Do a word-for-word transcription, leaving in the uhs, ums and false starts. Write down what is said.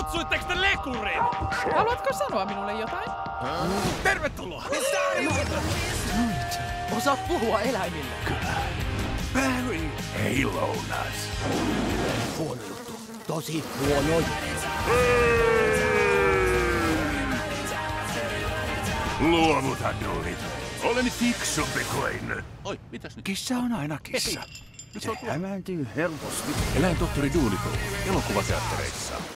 Kutsuitteko te lekurin? Haluatko sanoa minulle jotain? Tervetuloa! Nyt. Osaat puhua eläimille. Kyllä. Barry! Ei lounas. Huono juttu. Tosi huono juttu. Luovuta, Dullit. Olen fiksumpi kuin... Oi, mitäs nyt? Kissa on aina kissa. Se hämääntyy helposti. Eläintohtori Doolittle. Elokuvateattereissa.